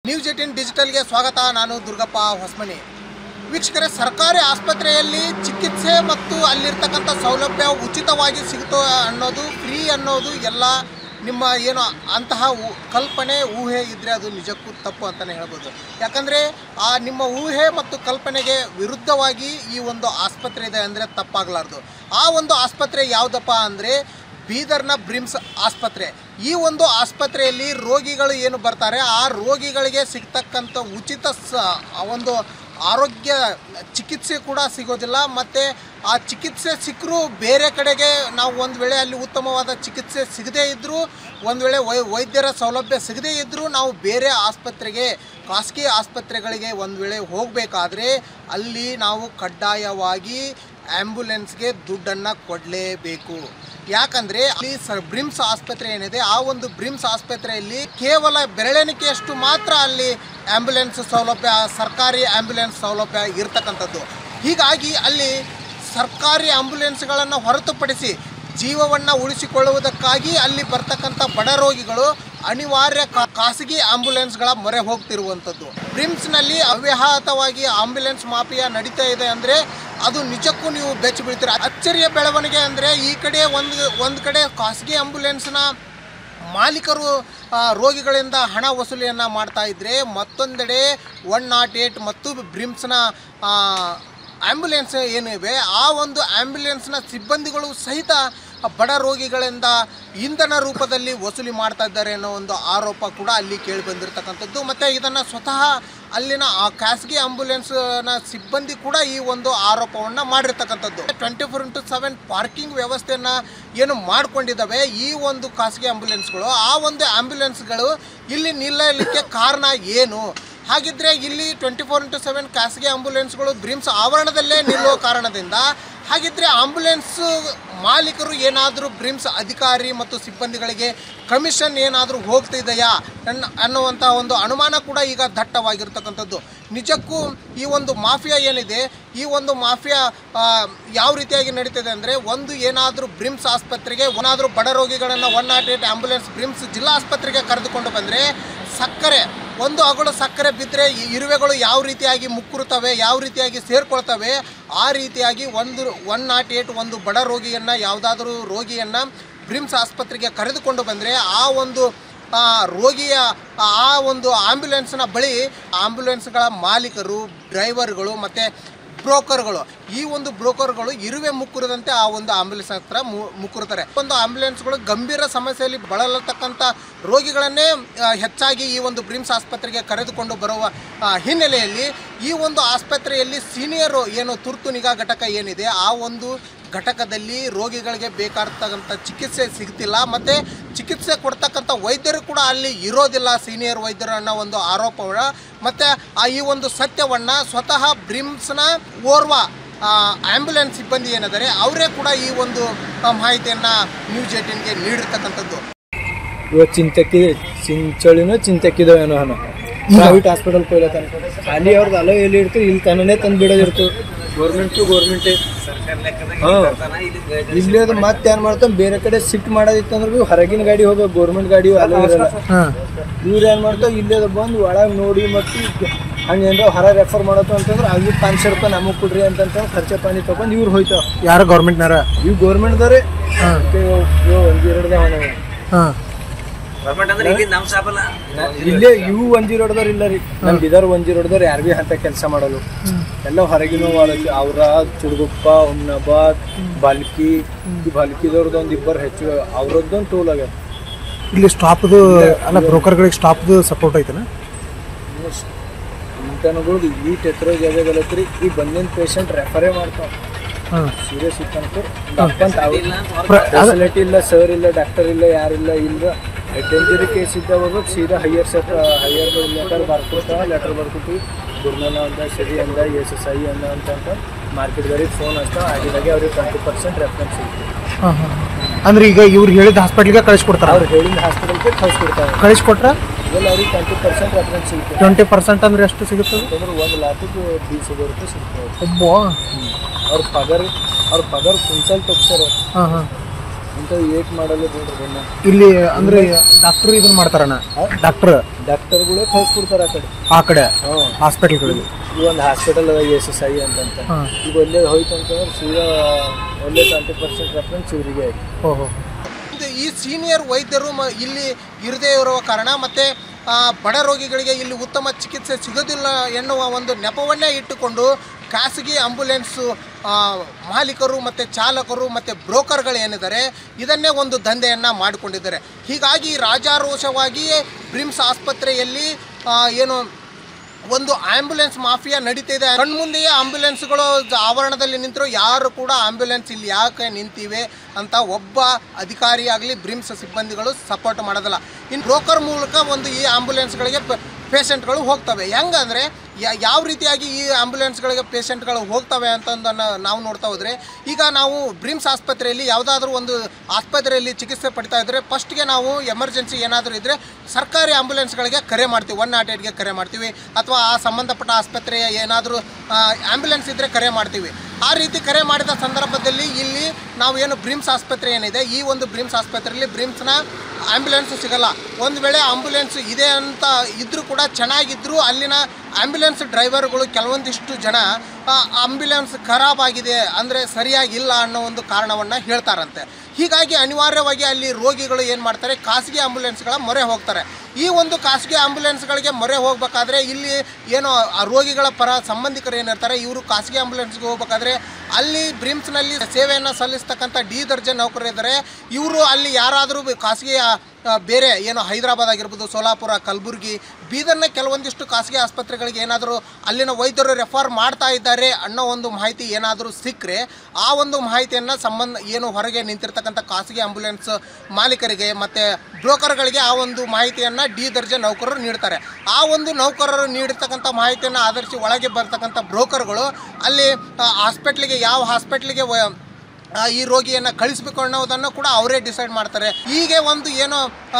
News 18 ಡಿಜಿಟಲ್ಗೆ ಸ್ವಾಗತ. ನಾನು ದುರ್ಗಪ್ಪ ಹೊಸಮನಿ. ವೀಕ್ಷಕರೇ, ಸರ್ಕಾರಿ ಆಸ್ಪತ್ರೆಯಲ್ಲಿ ಚಿಕಿತ್ಸೆ ಮತ್ತು ಅಲ್ಲಿರ್ತಕ್ಕಂಥ ಸೌಲಭ್ಯ ಉಚಿತವಾಗಿ ಸಿಗುತ್ತೋ ಅನ್ನೋದು, ಫ್ರೀ ಅನ್ನೋದು ಎಲ್ಲ ನಿಮ್ಮ ಏನು ಅಂತಹ ಕಲ್ಪನೆ ಊಹೆ ಇದ್ದರೆ ಅದು ನಿಜಕ್ಕೂ ತಪ್ಪು ಅಂತಲೇ ಹೇಳ್ಬೋದು. ಯಾಕಂದರೆ ಆ ನಿಮ್ಮ ಊಹೆ ಮತ್ತು ಕಲ್ಪನೆಗೆ ವಿರುದ್ಧವಾಗಿ ಈ ಒಂದು ಆಸ್ಪತ್ರೆ ಇದೆ ಅಂದರೆ ತಪ್ಪಾಗಲಾರ್ದು. ಆ ಒಂದು ಆಸ್ಪತ್ರೆ ಯಾವುದಪ್ಪ ಅಂದರೆ ಬೀದರ್ನ ಬ್ರಿಮ್ಸ್ ಆಸ್ಪತ್ರೆ. ಈ ಒಂದು ಆಸ್ಪತ್ರೆಯಲ್ಲಿ ರೋಗಿಗಳು ಏನು ಬರ್ತಾರೆ, ಆ ರೋಗಿಗಳಿಗೆ ಸಿಗ್ತಕ್ಕಂಥ ಉಚಿತ ಒಂದು ಆರೋಗ್ಯ ಚಿಕಿತ್ಸೆ ಕೂಡ ಸಿಗೋದಿಲ್ಲ. ಮತ್ತು ಆ ಚಿಕಿತ್ಸೆ ಸಿಕ್ಕರೂ ಬೇರೆ ಕಡೆಗೆ ನಾವು ಒಂದು ವೇಳೆ ಅಲ್ಲಿ ಉತ್ತಮವಾದ ಚಿಕಿತ್ಸೆ ಸಿಗದೇ ಇದ್ದರೂ, ಒಂದು ವೇಳೆ ವೈದ್ಯರ ಸೌಲಭ್ಯ ಸಿಗದೇ ಇದ್ದರೂ ನಾವು ಬೇರೆ ಆಸ್ಪತ್ರೆಗೆ, ಖಾಸಗಿ ಆಸ್ಪತ್ರೆಗಳಿಗೆ ಒಂದು ವೇಳೆ ಹೋಗಬೇಕಾದ್ರೆ ಅಲ್ಲಿ ನಾವು ಕಡ್ಡಾಯವಾಗಿ ಆ್ಯಂಬುಲೆನ್ಸ್ಗೆ ದುಡ್ಡನ್ನು ಕೊಡಲೇಬೇಕು. ಯಾಕಂದರೆ ಅಲ್ಲಿ ಬ್ರಿಮ್ಸ್ ಆಸ್ಪತ್ರೆ ಏನಿದೆ, ಆ ಒಂದು ಬ್ರಿಮ್ಸ್ ಆಸ್ಪತ್ರೆಯಲ್ಲಿ ಕೇವಲ ಬೆರಳೆಣಿಕೆಯಷ್ಟು ಮಾತ್ರ ಅಲ್ಲಿ ಆ್ಯಂಬುಲೆನ್ಸ್ ಸೌಲಭ್ಯ, ಸರ್ಕಾರಿ ಆ್ಯಂಬುಲೆನ್ಸ್ ಸೌಲಭ್ಯ ಇರ್ತಕ್ಕಂಥದ್ದು. ಹೀಗಾಗಿ ಅಲ್ಲಿ ಸರ್ಕಾರಿ ಆ್ಯಂಬುಲೆನ್ಸ್ಗಳನ್ನು ಹೊರತುಪಡಿಸಿ ಜೀವವನ್ನು ಉಳಿಸಿಕೊಳ್ಳುವುದಕ್ಕಾಗಿ ಅಲ್ಲಿ ಬರ್ತಕ್ಕಂಥ ಬಡ ರೋಗಿಗಳು ಅನಿವಾರ್ಯ ಖಾಸಗಿ ಆಂಬ್ಯುಲೆನ್ಸ್ಗಳ ಮೊರೆ ಹೋಗ್ತಿರುವಂಥದ್ದು. ಬ್ರಿಮ್ಸ್ನಲ್ಲಿ ಅವ್ಯಾಹತವಾಗಿ ಆಂಬ್ಯುಲೆನ್ಸ್ ಮಾಫಿಯಾ ನಡೀತಾ ಇದೆ ಅಂದರೆ ಅದು ನಿಜಕ್ಕೂ ನೀವು ಬೆಚ್ಚಿ ಬೀಳ್ತೀರ. ಅಚ್ಚರಿಯ ಬೆಳವಣಿಗೆ ಅಂದರೆ ಈ ಕಡೆ ಒಂದು ಕಡೆ ಖಾಸಗಿ ಆಂಬ್ಯುಲೆನ್ಸ್ನ ಮಾಲೀಕರು ರೋಗಿಗಳಿಂದ ಹಣ ವಸೂಲಿಯನ್ನು ಮಾಡ್ತಾ ಇದ್ದರೆ, ಮತ್ತೊಂದೆಡೆ 108 ಮತ್ತು ಬ್ರಿಮ್ಸ್ನ ಆ್ಯಂಬುಲೆನ್ಸ್ ಏನಿವೆ ಆ ಒಂದು ಆ್ಯಂಬುಲೆನ್ಸ್ನ ಸಿಬ್ಬಂದಿಗಳು ಸಹಿತ ಬಡ ರೋಗಿಗಳಿಂದ ಇಂಧನ ರೂಪದಲ್ಲಿ ವಸೂಲಿ ಮಾಡ್ತಾ ಇದ್ದಾರೆ ಅನ್ನೋ ಒಂದು ಆರೋಪ ಕೂಡ ಅಲ್ಲಿ ಕೇಳಿ ಬಂದಿರತಕ್ಕಂಥದ್ದು. ಮತ್ತು ಇದನ್ನು ಸ್ವತಃ ಅಲ್ಲಿನ ಆ ಖಾಸಗಿ ಆಂಬ್ಯುಲೆನ್ಸ್ನ ಸಿಬ್ಬಂದಿ ಕೂಡ ಈ ಒಂದು ಆರೋಪವನ್ನು ಮಾಡಿರ್ತಕ್ಕಂಥದ್ದು. 24/7 ಪಾರ್ಕಿಂಗ್ ವ್ಯವಸ್ಥೆಯನ್ನು ಏನು ಮಾಡಿಕೊಂಡಿದ್ದಾವೆ ಈ ಒಂದು ಖಾಸಗಿ ಆಂಬ್ಯುಲೆನ್ಸ್ಗಳು, ಆ ಒಂದು ಆಂಬ್ಯುಲೆನ್ಸ್ಗಳು ಇಲ್ಲಿ ನಿಲ್ಲಲಿಕ್ಕೆ ಕಾರಣ ಏನು? ಹಾಗಿದ್ರೆ ಇಲ್ಲಿ 24/7 ಖಾಸಗಿ ಆಂಬ್ಯುಲೆನ್ಸ್ಗಳು ಬ್ರಿಮ್ಸ್ ಆವರಣದಲ್ಲೇ ನಿಲ್ಲುವ ಕಾರಣದಿಂದ ಹಾಗಿದ್ರೆ ಆಂಬ್ಯುಲೆನ್ಸ್ ಮಾಲೀಕರು ಏನಾದರೂ ಬ್ರಿಮ್ಸ್ ಅಧಿಕಾರಿ ಮತ್ತು ಸಿಬ್ಬಂದಿಗಳಿಗೆ ಕಮಿಷನ್ ಏನಾದರೂ ಹೋಗ್ತಿದೆಯಾ ಅನ್ನುವಂಥ ಒಂದು ಅನುಮಾನ ಕೂಡ ಈಗ ದಟ್ಟವಾಗಿರ್ತಕ್ಕಂಥದ್ದು. ನಿಜಕ್ಕೂ ಈ ಒಂದು ಮಾಫಿಯಾ ಏನಿದೆ, ಈ ಒಂದು ಮಾಫಿಯಾ ಯಾವ ರೀತಿಯಾಗಿ ನಡೀತಿದೆ ಅಂದರೆ, ಒಂದು ಏನಾದರೂ ಬ್ರಿಮ್ಸ್ ಆಸ್ಪತ್ರೆಗೆ ಏನಾದರೂ ಬಡ ರೋಗಿಗಳನ್ನು 108 ಆಂಬ್ಯುಲೆನ್ಸ್ ಬ್ರಿಮ್ಸ್ ಜಿಲ್ಲಾ ಆಸ್ಪತ್ರೆಗೆ ಕರೆದುಕೊಂಡು ಬಂದರೆ ಸಕ್ಕರೆ, ಒಂದು ಅಗಳು ಸಕ್ಕರೆ ಬಿದ್ದರೆ ಇರುವೆಗಳು ಯಾವ ರೀತಿಯಾಗಿ ಮುಕ್ಕುರುತ್ತವೆ, ಯಾವ ರೀತಿಯಾಗಿ ಸೇರ್ಕೊಳ್ತವೆ, ಆ ರೀತಿಯಾಗಿ 108 ಒಂದು ಬಡ ರೋಗಿಯನ್ನು, ಯಾವುದಾದ್ರೂ ರೋಗಿಯನ್ನು ಬ್ರಿಮ್ಸ್ ಆಸ್ಪತ್ರೆಗೆ ಕರೆದುಕೊಂಡು ಬಂದರೆ ಆ ಒಂದು ರೋಗಿಯ ಆ ಒಂದು ಆಂಬ್ಯುಲೆನ್ಸ್ನ ಬಳಿ ಆಂಬ್ಯುಲೆನ್ಸ್ಗಳ ಮಾಲೀಕರು, ಡ್ರೈವರ್ಗಳು ಮತ್ತು ಬ್ರೋಕರ್ಗಳು, ಈ ಒಂದು ಬ್ರೋಕರ್ಗಳು ಇರುವೆ ಮುಕ್ಕುರದಂತೆ ಆ ಒಂದು ಆಂಬ್ಯುಲೆನ್ಸ್ ಹತ್ರ ಮುಕ್ಕುರುತ್ತಾರೆ. ಒಂದು ಆಂಬ್ಯುಲೆನ್ಸ್ಗಳು ಗಂಭೀರ ಸಮಸ್ಯೆಯಲ್ಲಿ ಬಳಲತಕ್ಕಂಥ ರೋಗಿಗಳನ್ನೇ ಹೆಚ್ಚಾಗಿ ಈ ಒಂದು ಬ್ರಿಮ್ಸ್ ಆಸ್ಪತ್ರೆಗೆ ಕರೆದುಕೊಂಡು ಬರುವ ಹಿನ್ನೆಲೆಯಲ್ಲಿ ಈ ಒಂದು ಆಸ್ಪತ್ರೆಯಲ್ಲಿ ಸೀನಿಯರು ಏನು ತುರ್ತು ನಿಗಾ ಘಟಕ ಏನಿದೆ ಆ ಒಂದು ಘಟಕದಲ್ಲಿ ರೋಗಿಗಳಿಗೆ ಬೇಕಾಗ್ತಕ್ಕಂಥ ಚಿಕಿತ್ಸೆ ಸಿಗ್ತಿಲ್ಲ. ಮತ್ತು ಚಿಕಿತ್ಸೆ ಕೊಡ್ತಕ್ಕಂಥ ವೈದ್ಯರು ಕೂಡ ಅಲ್ಲಿ ಇರೋದಿಲ್ಲ, ಸೀನಿಯರ್ ವೈದ್ಯರು ಅನ್ನೋ ಒಂದು ಆರೋಪವನ್ನು ಮತ್ತು ಈ ಒಂದು ಸತ್ಯವನ್ನು ಸ್ವತಃ ಬ್ರಿಮ್ಸ್ನ ಓರ್ವ ಆ್ಯಂಬುಲೆನ್ಸ್ ಸಿಬ್ಬಂದಿ ಏನಿದ್ದಾರೆ ಅವರೇ ಕೂಡ ಈ ಒಂದು ಮಾಹಿತಿಯನ್ನು ನ್ಯೂಸ್ 18ಗೆ ನೀಡಿರ್ತಕ್ಕಂಥದ್ದು. ಇವತ್ತು ಚಿಂಚಳಿನೋ ಚಿಂತೆಕ್ಕಿದವೇನೋ ಅನ್ನೋ ಪ್ರೈವೇಟ್ ಹಾಸ್ಪಿಟಲ್ ಕೊಯ್ಲತ್ತಾನೆ, ಖಾಲಿ ಅವ್ರದ್ದು ಅಲೋ ಎಲ್ಲಿ ಇರ್ತದೆ, ಇಲ್ಲಿ ತನನೇ ತಂದು ಬಿಡೋದಿರ್ತದೆ. ಗೌರ್ಮೆಂಟೇ ಇಲ್ಲಿ ಅದು ಮತ್ತೆ ಏನು ಮಾಡ್ತಾನೆ, ಬೇರೆ ಕಡೆ ಶಿಫ್ಟ್ ಮಾಡೋದಿತ್ತು ಅಂದ್ರೆ ಭೀ ಹೊರಗಿನ ಗಾಡಿ ಹೋಗ್ಬೇಕು, ಗೌರ್ಮೆಂಟ್ ಗಾಡಿ ಅಲೋ ಇರಲ್ಲ. ಇವ್ರು ಏನು ಮಾಡ್ತಾವೆ, ಇಲ್ಲೇ ಬಂದು ಒಳಗೆ ನೋಡಿ ಮತ್ತು ಹಂಗೆ ಏನಾರ ಹೊರ ರೆಫರ್ ಮಾಡೋದು ಅಂತಂದ್ರೆ ಅಲ್ಲಿ 500 ರೂಪಾಯಿ ನಮಗೆ ಕೊಡ್ರಿ ಅಂತಂತ ಖರ್ಚೆ ಪಾನಿ ತೊಗೊಂಡು ಇವ್ರು ಹೋಯ್ತಾವ. ಯಾರು ಗೌರ್ಮೆಂಟ್ನಾರ? ಇವು ಗೌರ್ಮೆಂಟ್ದವ್ರೆ. ಇಲ್ಲೇ ಇವು 108 ಇಲ್ಲ ರೀ, ನಮ್ಮ ಬಿದರ್ 108 ಯಾರು ಭೀ ಅಂತ ಕೆಲಸ ಮಾಡಲು, ಎಲ್ಲ ಹೊರಗಿನ ಅವ್ರ ಚುಡುಗುಪ್ಪ, ಹುಮ್ನಾಬಾದ್, ಬಾಲ್ಕಿದವ್ರದ್ದು ಒಂದು ಇಬ್ಬರು ಹೆಚ್ಚು ಅವ್ರದ್ದೊಂದು ಟೋಲ್ ಆಗ್ಯಾವ. ಇಲ್ಲಿ ಸ್ಟಾಪ್ದು ಅಲ್ಲ, ಬ್ರೋಕರ್ಗಳಿಗೆ ಸ್ಟಾಪ್ದು ಸಪೋರ್ಟ್ ಐತನ ಇಂಟನ್ಗಳು ಈಟ್ ಎತ್ತರೋ ಜಾಗದಲ್ಲತ್ರಿ. ಈ ಬಂದಿನ ಪೇಷಂಟ್ ರೆಫರೇ ಮಾಡ್ತಾವ, ಸೀರಿಯಸ್ ಇತ್ತಂತ ಫೆಸಿಲಿಟಿ ಇಲ್ಲ, ಸರ್ ಇಲ್ಲ, ಡಾಕ್ಟರ್ ಇಲ್ಲ, ಯಾರಿಲ್ಲ. ಇಲ್ಲ ಡೇಂಜರಿ ಕೇಸ್ ಇದ್ದವಾಗ ಸೀದಾ ಹೈಯರ್ ಲೆಟರ್ ಬರ್ಕೊತೀವಿ, ಗುರ್ಮನ ಅಂತ, ಸರಿ ಅಂದ, SSI ಅಂದ ಅಂತ ಮಾರ್ಕೆಟ್ದವ್ರಿಗೆ ಫೋನ್ ಹಚ್ತಾವ, ಆಗಿದಾಗೆ ಅವ್ರಿಗೆ 20% ರೆಫರೆನ್ಸ್ ಸಿಗ್ತದೆ. ಅಂದ್ರೆ ಈಗ ಇವ್ರು ಹೇಳಿದ ಹಾಸ್ಪಿಟ್ಲಿಗೆ ಕಳಿಸ್ಕೊಡ್ತಾರೆ, ಅವ್ರು ಹೇಳಿದ ಹಾಸ್ಪಿಟಲ್ಗೆ ಕಳಿಸ್ಕೊಟ್ರೆ ಇದೆಲ್ಲ ಅವ್ರಿಗೆ 20% ರೆಫರೆನ್ಸ್ ಸಿಗುತ್ತೆ. 20% ಅಂದ್ರೆ ಎಷ್ಟು ಸಿಗುತ್ತೆ? ಅಂದ್ರೆ 1,20,000 ರೂಪಾಯಿ ಸಿಗ್ತದೆ. ಒಬ್ಬ ಅವ್ರ ಪಗಾರ ಕ್ವಿಂಟಲ್ ತಗ್ತಾರೆ. ಇಂಥವು ಏಟ್ ಮಾಡಲ್ಲ ನೋಡ್ರಿ ಇಲ್ಲಿ ಅಂದ್ರೆ ಡಾಕ್ಟರ್ ಇದನ್ನ ಮಾಡ್ತಾರಣ್ಣ, ಡಾಕ್ಟರ್ಗಳೇ ಕಳ್ಸ್ಕೊಡ್ತಾರೆ ಆ ಕಡೆ ಹಾಸ್ಪಿಟಲ್ಗಳಿಗೆ. ಈ ಒಂದು ಹಾಸ್ಪಿಟಲ್ ಅದ SSI ಅಂತಂತ, ಈಗ ಒಳ್ಳೆ ಹೋಯ್ತು ಅಂತಂದ್ರೆ ಸೀದಾ ಒಳ್ಳೆ 20% ರೆಫರೆನ್ಸ್ ಇವರಿಗೆ ಆಯ್ತು. ಈ ಸೀನಿಯರ್ ವೈದ್ಯರು ಇಲ್ಲಿ ಇರದೇ ಇರುವ ಕಾರಣ ಮತ್ತು ಬಡ ರೋಗಿಗಳಿಗೆ ಇಲ್ಲಿ ಉತ್ತಮ ಚಿಕಿತ್ಸೆ ಸಿಗೋದಿಲ್ಲ ಎನ್ನುವ ಒಂದು ನೆಪವನ್ನೇ ಇಟ್ಟುಕೊಂಡು ಖಾಸಗಿ ಆಂಬ್ಯುಲೆನ್ಸು ಮಾಲೀಕರು ಮತ್ತು ಚಾಲಕರು ಮತ್ತು ಬ್ರೋಕರ್ಗಳು ಏನಿದ್ದಾರೆ ಇದನ್ನೇ ಒಂದು ದಂಧೆಯನ್ನು ಮಾಡಿಕೊಂಡಿದ್ದಾರೆ. ಹೀಗಾಗಿ ರಾಜಾರೋಷವಾಗಿಯೇ ಬ್ರಿಮ್ಸ್ ಆಸ್ಪತ್ರೆಯಲ್ಲಿ ಏನು ಒಂದು ಆಂಬ್ಯುಲೆನ್ಸ್ ಮಾಫಿಯಾ ನಡೀತಾ ಇದೆ. ಕಣ್ಮುಂದೆಯೇ ಆಂಬ್ಯುಲೆನ್ಸ್ಗಳು ಆವರಣದಲ್ಲಿ ನಿಂತರು, ಯಾರು ಕೂಡ ಆಂಬ್ಯುಲೆನ್ಸ್ ಇಲ್ಲಿ ಯಾಕೆ ನಿಂತಿವೆ ಅಂತ ಒಬ್ಬ ಅಧಿಕಾರಿ ಆಗಲಿ ಬ್ರಿಮ್ಸ್ ಸಿಬ್ಬಂದಿಗಳು ಸಪೋರ್ಟ್ ಮಾಡೋದಿಲ್ಲ. ಇನ್ನು ಬ್ರೋಕರ್ ಮೂಲಕ ಒಂದು ಈ ಆಂಬ್ಯುಲೆನ್ಸ್ಗಳಿಗೆ ಪೇಷಂಟ್ಗಳು ಹೋಗ್ತವೆ. ಹೆಂಗಂದರೆ ಯಾವ ರೀತಿಯಾಗಿ ಈ ಆಂಬ್ಯುಲೆನ್ಸ್ಗಳಿಗೆ ಪೇಷಂಟ್ಗಳು ಹೋಗ್ತವೆ ಅಂತಂದನ್ನು ನಾವು ನೋಡ್ತಾ ಹೋದರೆ, ಈಗ ನಾವು ಬ್ರಿಮ್ಸ್ ಆಸ್ಪತ್ರೆಯಲ್ಲಿ ಯಾವುದಾದ್ರೂ ಒಂದು ಆಸ್ಪತ್ರೆಯಲ್ಲಿ ಚಿಕಿತ್ಸೆ ಪಡಿತಾ ಇದ್ದರೆ ಫಸ್ಟ್ಗೆ ನಾವು ಎಮರ್ಜೆನ್ಸಿ ಏನಾದರೂ ಇದ್ದರೆ ಸರ್ಕಾರಿ ಆಂಬ್ಯುಲೆನ್ಸ್ಗಳಿಗೆ ಕರೆ ಮಾಡ್ತೀವಿ, 108ಗೆ ಕರೆ ಮಾಡ್ತೀವಿ, ಅಥವಾ ಆ ಸಂಬಂಧಪಟ್ಟ ಆಸ್ಪತ್ರೆಯ ಏನಾದರೂ ಆಂಬ್ಯುಲೆನ್ಸ್ ಇದ್ದರೆ ಕರೆ ಮಾಡ್ತೀವಿ. ಆ ರೀತಿ ಕರೆ ಮಾಡಿದ ಸಂದರ್ಭದಲ್ಲಿ ಇಲ್ಲಿ ನಾವು ಏನು ಬ್ರಿಮ್ಸ್ ಆಸ್ಪತ್ರೆ ಏನಿದೆ, ಈ ಒಂದು ಬ್ರಿಮ್ಸ್ ಆಸ್ಪತ್ರೆಯಲ್ಲಿ ಬ್ರಿಮ್ಸ್ನ ಆಂಬ್ಯುಲೆನ್ಸು ಸಿಗಲ್ಲ. ಒಂದು ವೇಳೆ ಆಂಬ್ಯುಲೆನ್ಸ್ ಇದೆ ಅಂತ ಇದ್ದರೂ ಕೂಡ ಚೆನ್ನಾಗಿದ್ದರೂ ಅಲ್ಲಿನ ಆಂಬ್ಯುಲೆನ್ಸ್ ಡ್ರೈವರ್ಗಳು ಕೆಲವೊಂದಿಷ್ಟು ಜನ ಆಂಬ್ಯುಲೆನ್ಸ್ ಖರಾಬ್ ಆಗಿದೆ ಅಂದರೆ ಸರಿಯಾಗಿಲ್ಲ ಅನ್ನೋ ಒಂದು ಕಾರಣವನ್ನು ಹೇಳ್ತಾರಂತೆ. ಹೀಗಾಗಿ ಅನಿವಾರ್ಯವಾಗಿ ಅಲ್ಲಿ ರೋಗಿಗಳು ಏನು ಮಾಡ್ತಾರೆ, ಖಾಸಗಿ ಆಂಬ್ಯುಲೆನ್ಸ್ಗಳ ಮೊರೆ ಹೋಗ್ತಾರೆ. ಈ ಒಂದು ಖಾಸಗಿ ಆಂಬ್ಯುಲೆನ್ಸ್ಗಳಿಗೆ ಮೊರೆ ಹೋಗಬೇಕಾದ್ರೆ ಇಲ್ಲಿ ಏನೋ ಆ ರೋಗಿಗಳ ಪರ ಸಂಬಂಧಿಕರು ಏನಿರ್ತಾರೆ ಇವರು ಖಾಸಗಿ ಆಂಬ್ಯುಲೆನ್ಸ್ಗೆ ಹೋಗ್ಬೇಕಾದ್ರೆ ಅಲ್ಲಿ ಬ್ರಿಮ್ಸ್ನಲ್ಲಿ ಸೇವೆಯನ್ನು ಸಲ್ಲಿಸ್ತಕ್ಕಂಥ ಡಿ ದರ್ಜೆ ನೌಕರರಿದ್ದಾರೆ. ಇವರು ಅಲ್ಲಿ ಯಾರಾದರೂ ಖಾಸಗಿ ಬೇರೆ ಏನು ಹೈದರಾಬಾದ್ ಆಗಿರ್ಬೋದು, ಸೋಲಾಪುರ, ಕಲಬುರಗಿ, ಬೀದರ್ನ ಕೆಲವೊಂದಿಷ್ಟು ಖಾಸಗಿ ಆಸ್ಪತ್ರೆಗಳಿಗೆ ಏನಾದರೂ ಅಲ್ಲಿನ ವೈದ್ಯರು ರೆಫರ್ ಮಾಡ್ತಾ ಇದ್ದಾರೆ ಅನ್ನೋ ಒಂದು ಮಾಹಿತಿ ಏನಾದರೂ ಸಿಕ್ಕರೆ ಆ ಒಂದು ಮಾಹಿತಿಯನ್ನು ಏನು ಹೊರಗೆ ನಿಂತಿರ್ತಕ್ಕಂಥ ಖಾಸಗಿ ಆಂಬ್ಯುಲೆನ್ಸ್ ಮಾಲೀಕರಿಗೆ ಮತ್ತು ಬ್ರೋಕರ್ಗಳಿಗೆ ಆ ಒಂದು ಮಾಹಿತಿಯನ್ನು ಡಿ ದರ್ಜೆ ನೌಕರರು ನೀಡ್ತಾರೆ. ಆ ಒಂದು ನೌಕರರು ನೀಡಿರ್ತಕ್ಕಂಥ ಮಾಹಿತಿಯನ್ನು ಆಧರಿಸಿ ಒಳಗೆ ಬರ್ತಕ್ಕಂಥ ಬ್ರೋಕರ್ಗಳು ಅಲ್ಲಿ ಹಾಸ್ಪಿಟ್ಲಿಗೆ ಯಾವ ಹಾಸ್ಪಿಟ್ಲಿಗೆ ಈ ರೋಗಿಯನ್ನು ಕಳಿಸ್ಬೇಕು ಅನ್ನೋದನ್ನು ಕೂಡ ಅವರೇ ಡಿಸೈಡ್ ಮಾಡ್ತಾರೆ. ಹೀಗೆ ಒಂದು ಏನೋ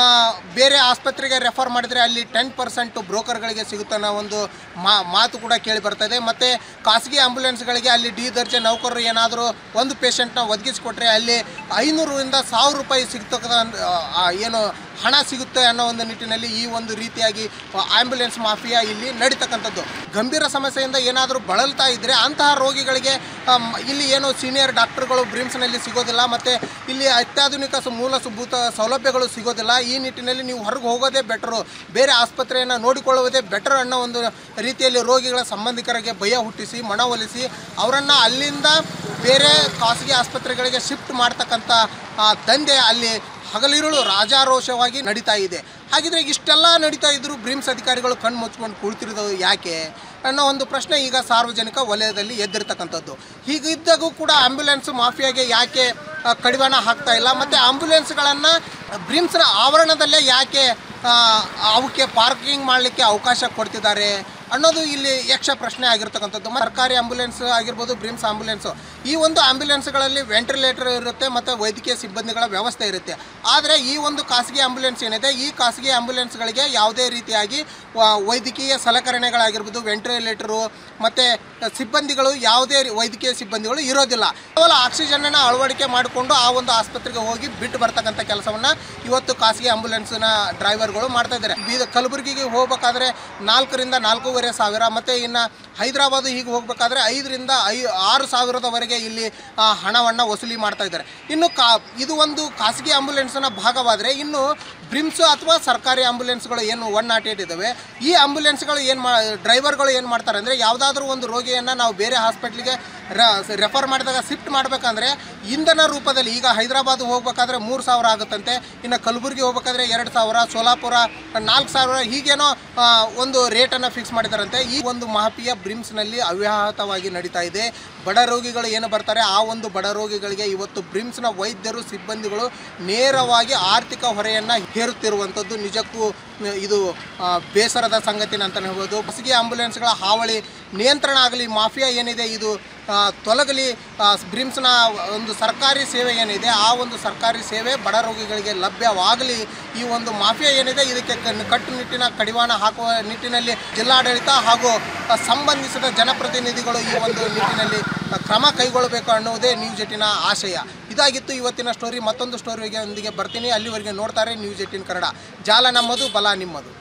ಬೇರೆ ಆಸ್ಪತ್ರೆಗೆ ರೆಫರ್ ಮಾಡಿದರೆ ಅಲ್ಲಿ 10% ಬ್ರೋಕರ್ಗಳಿಗೆ ಸಿಗುತ್ತೆ ಅನ್ನೋ ಒಂದು ಮಾತು ಕೂಡ ಕೇಳಿ ಬರ್ತದೆ. ಮತ್ತು ಖಾಸಗಿ ಆಂಬ್ಯುಲೆನ್ಸ್ಗಳಿಗೆ ಅಲ್ಲಿ ಡಿ ದರ್ಜೆ ನೌಕರರು ಏನಾದರೂ ಒಂದು ಪೇಷಂಟ್ನ ಒದಗಿಸಿಕೊಟ್ರೆ ಅಲ್ಲಿ 500ರಿಂದ 1000 ರೂಪಾಯಿ ಸಿಗ್ತಕ್ಕಂಥ ಏನು ಹಣ ಸಿಗುತ್ತೆ ಅನ್ನೋ ಒಂದು ನಿಟ್ಟಿನಲ್ಲಿ ಈ ಒಂದು ರೀತಿಯಾಗಿ ಆಂಬ್ಯುಲೆನ್ಸ್ ಮಾಫಿಯಾ ಇಲ್ಲಿ ನಡೀತಕ್ಕಂಥದ್ದು. ಗಂಭೀರ ಸಮಸ್ಯೆಯಿಂದ ಏನಾದರೂ ಬಳಲ್ತಾ ಇದ್ದರೆ ಅಂತಹ ರೋಗಿಗಳಿಗೆ ಇಲ್ಲಿ ಏನು ಸೀನಿಯರ್ ಡಾಕ್ಟರ್ಗಳು ಬ್ರಿಮ್ಸ್ನಲ್ಲಿ ಸಿಗೋದಿಲ್ಲ ಮತ್ತು ಇಲ್ಲಿ ಅತ್ಯಾಧುನಿಕ ಮೂಲಭೂತ ಸೌಲಭ್ಯಗಳು ಸಿಗೋದಿಲ್ಲ. ಈ ನಿಟ್ಟಿನಲ್ಲಿ ನೀವು ಹೊರಗೆ ಹೋಗೋದೇ ಬೆಟರು, ಬೇರೆ ಆಸ್ಪತ್ರೆಯನ್ನು ನೋಡಿಕೊಳ್ಳುವುದೇ ಬೆಟರ್ ಅನ್ನೋ ಒಂದು ರೀತಿಯಲ್ಲಿ ರೋಗಿಗಳ ಸಂಬಂಧಿಕರಿಗೆ ಭಯ ಹುಟ್ಟಿಸಿ ಮನವೊಲಿಸಿ ಅವರನ್ನು ಅಲ್ಲಿಂದ ಬೇರೆ ಖಾಸಗಿ ಆಸ್ಪತ್ರೆಗಳಿಗೆ ಶಿಫ್ಟ್ ಮಾಡ್ತಕ್ಕಂಥ ದಂಧೆ ಅಲ್ಲಿ ಹಗಲಿರುಳು ರಾಜಾರೋಷವಾಗಿ ನಡೀತಾ ಇದೆ. ಹಾಗಿದ್ರೆ ಇಷ್ಟೆಲ್ಲ ನಡೀತಾ ಇದ್ದರೂ ಬ್ರಿಮ್ಸ್ ಅಧಿಕಾರಿಗಳು ಕಣ್ಣು ಮುಚ್ಕೊಂಡು ಕುಳಿತಿರೋದು ಯಾಕೆ ಅನ್ನೋ ಒಂದು ಪ್ರಶ್ನೆ ಈಗ ಸಾರ್ವಜನಿಕ ವಲಯದಲ್ಲಿ ಎದ್ದಿರ್ತಕ್ಕಂಥದ್ದು. ಹೀಗಿದ್ದಾಗೂ ಕೂಡ ಆಂಬ್ಯುಲೆನ್ಸ್ ಮಾಫಿಯಾಗೆ ಯಾಕೆ ಕಡಿವಾಣ ಹಾಕ್ತಾ ಇಲ್ಲ ಮತ್ತು ಆಂಬ್ಯುಲೆನ್ಸ್ಗಳನ್ನು ಬ್ರಿಮ್ಸ್ನ ಆವರಣದಲ್ಲೇ ಯಾಕೆ ಅವಕ್ಕೆ ಪಾರ್ಕಿಂಗ್ ಮಾಡಲಿಕ್ಕೆ ಅವಕಾಶ ಕೊಡ್ತಿದ್ದಾರೆ ಅನ್ನೋದು ಇಲ್ಲಿ ಯಕ್ಷ ಪ್ರಶ್ನೆ ಆಗಿರ್ತಕ್ಕಂಥದ್ದು. ಸರ್ಕಾರಿ ಆಂಬ್ಯುಲೆನ್ಸ್ ಆಗಿರ್ಬೋದು, ಬ್ರಿಮ್ಸ್ ಆಂಬ್ಯುಲೆನ್ಸು, ಈ ಒಂದು ಆಂಬ್ಯುಲೆನ್ಸ್ಗಳಲ್ಲಿ ವೆಂಟಿಲೇಟರ್ ಇರುತ್ತೆ ಮತ್ತು ವೈದ್ಯಕೀಯ ಸಿಬ್ಬಂದಿಗಳ ವ್ಯವಸ್ಥೆ ಇರುತ್ತೆ. ಆದರೆ ಈ ಒಂದು ಖಾಸಗಿ ಆಂಬ್ಯುಲೆನ್ಸ್ ಏನಿದೆ, ಈ ಖಾಸಗಿ ಆಂಬ್ಯುಲೆನ್ಸ್ಗಳಿಗೆ ಯಾವುದೇ ರೀತಿಯಾಗಿ ವೈದ್ಯಕೀಯ ಸಲಕರಣೆಗಳಾಗಿರ್ಬೋದು, ವೆಂಟಿಲೇಟರು ಮತ್ತು ಸಿಬ್ಬಂದಿಗಳು ಯಾವುದೇ ವೈದ್ಯಕೀಯ ಸಿಬ್ಬಂದಿಗಳು ಇರೋದಿಲ್ಲ. ಕೇವಲ ಆಕ್ಸಿಜನನ್ನು ಅಳವಡಿಕೆ ಮಾಡಿಕೊಂಡು ಆ ಒಂದು ಆಸ್ಪತ್ರೆಗೆ ಹೋಗಿ ಬಿಟ್ಟು ಬರ್ತಕ್ಕಂಥ ಕೆಲಸವನ್ನು ಇವತ್ತು ಖಾಸಗಿ ಆಂಬ್ಯುಲೆನ್ಸ್ನ ಡ್ರೈವರ್ಗಳು ಮಾಡ್ತಾ ಇದ್ದಾರೆ. ಕಲಬುರಗಿಗೆ ಹೋಗಬೇಕಾದ್ರೆ 4ರಿಂದ 4,500 ಮತ್ತು ಇನ್ನು ಹೈದರಾಬಾದ್ ಹೀಗೆ ಹೋಗಬೇಕಾದ್ರೆ 5ರಿಂದ 6,000ವರೆಗೆ ಇಲ್ಲಿ ಹಣವನ್ನು ವಸೂಲಿ ಮಾಡ್ತಾ ಇದ್ದಾರೆ. ಇನ್ನು ಇದು ಒಂದು ಖಾಸಗಿ ಆಂಬ್ಯುಲೆನ್ಸ್ನ ಭಾಗವಾದರೆ ಇನ್ನು ಬ್ರಿಮ್ಸ್ ಅಥವಾ ಸರ್ಕಾರಿ ಆಂಬ್ಯುಲೆನ್ಸ್ಗಳು ಏನು 108 ಇದ್ದಾವೆ, ಈ ಆಂಬ್ಯುಲೆನ್ಸ್ಗಳು ಡ್ರೈವರ್ಗಳು ಏನು ಮಾಡ್ತಾರೆ ಅಂದರೆ ಯಾವುದಾದ್ರೂ ಒಂದು ರೋಗಿಯನ್ನು ನಾವು ಬೇರೆ ಹಾಸ್ಪಿಟ್ಲಿಗೆ ರೆಫರ್ ಮಾಡಿದಾಗ ಶಿಫ್ಟ್ ಮಾಡಬೇಕಂದ್ರೆ ಇಂಧನ ರೂಪದಲ್ಲಿ ಈಗ ಹೈದರಾಬಾದ್ ಹೋಗಬೇಕಾದ್ರೆ 3,000 ಆಗುತ್ತಂತೆ, ಇನ್ನು ಕಲಬುರಗಿ ಹೋಗಬೇಕಾದ್ರೆ 2,000, ಸೋಲಾಪುರ 4,000 ಹೀಗೇನೋ ಒಂದು ರೇಟನ್ನು ಫಿಕ್ಸ್ ಮಾಡಿದಾರಂತೆ. ಈ ಒಂದು ಮಾಫಿಯಾ ಬ್ರಿಮ್ಸ್ನಲ್ಲಿ ಅವ್ಯಾಹತವಾಗಿ ನಡೀತಾ ಇದೆ. ಬಡ ರೋಗಿಗಳು ಏನು ಬರ್ತಾರೆ ಆ ಒಂದು ಬಡ ರೋಗಿಗಳಿಗೆ ಇವತ್ತು ಬ್ರಿಮ್ಸ್ನ ವೈದ್ಯರು ಸಿಬ್ಬಂದಿಗಳು ನೇರವಾಗಿ ಆರ್ಥಿಕ ಹೊರೆಯನ್ನು ಹೇರುತ್ತಿರುವಂಥದ್ದು ನಿಜಕ್ಕೂ ಇದು ಬೇಸರದ ಸಂಗತಿನ ಅಂತಲೇ ಹೇಳ್ಬೋದು. ಖಾಸಗಿ ಆಂಬ್ಯುಲೆನ್ಸ್ಗಳ ಹಾವಳಿ ನಿಯಂತ್ರಣ ಆಗಲಿ, ಮಾಫಿಯಾ ಏನಿದೆ ಇದು ತೊಲಗಲಿ, ಬ್ರಿಮ್ಸ್ನ ಒಂದು ಸರ್ಕಾರಿ ಸೇವೆ ಏನಿದೆ ಆ ಒಂದು ಸರ್ಕಾರಿ ಸೇವೆ ಬಡ ರೋಗಿಗಳಿಗೆ ಲಭ್ಯವಾಗಲಿ. ಈ ಒಂದು ಮಾಫಿಯಾ ಏನಿದೆ ಇದಕ್ಕೆ ಕಟ್ಟುನಿಟ್ಟಿನ ಕಡಿವಾಣ ಹಾಕುವ ನಿಟ್ಟಿನಲ್ಲಿ ಜಿಲ್ಲಾಡಳಿತ ಹಾಗೂ ಸಂಬಂಧಿಸಿದ ಜನಪ್ರತಿನಿಧಿಗಳು ಈ ಒಂದು ನಿಟ್ಟಿನಲ್ಲಿ ಕ್ರಮ ಕೈಗೊಳ್ಳಬೇಕು ಅನ್ನುವುದೇ ನ್ಯೂಸ್ 18ನ ಆಶಯ. ಇದಾಗಿತ್ತು ಇವತ್ತಿನ ಸ್ಟೋರಿ. ಮತ್ತೊಂದು ಸ್ಟೋರಿಯೊಂದಿಗೆ ಬರ್ತೀನಿ. ಅಲ್ಲಿವರೆಗೆ ನೋಡ್ತಾರೆ ನ್ಯೂಸ್ 18 ಕನ್ನಡ. ಜಾಲ ನಮ್ಮದು, ಬಲ ನಿಮ್ಮದು.